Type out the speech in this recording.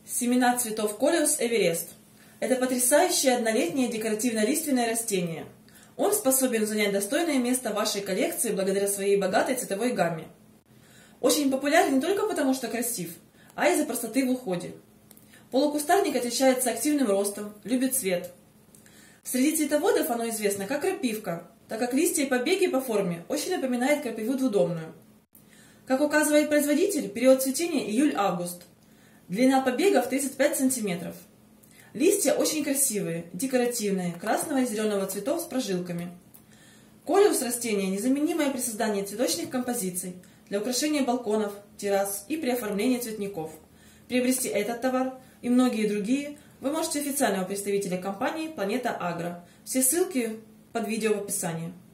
Семена цветов Колеус Эверест. Это потрясающее однолетнее декоративно-лиственное растение. Он способен занять достойное место в вашей коллекции благодаря своей богатой цветовой гамме. Очень популярен не только потому, что красив, а из-за простоты в уходе. Полукустарник отличается активным ростом, любит свет. Среди цветоводов оно известно как крапивка, так как листья и побеги по форме очень напоминают крапиву двудомную. Как указывает производитель, период цветения июль-август. Длина побегов 35 см. Листья очень красивые, декоративные, красного и зеленого цветов с прожилками. Колеус растение незаменимое при создании цветочных композиций, для украшения балконов, террас и при оформлении цветников. Приобрести этот товар и многие другие вы можете у официального представителя компании «Планета Агро». Все ссылки под видео в описании.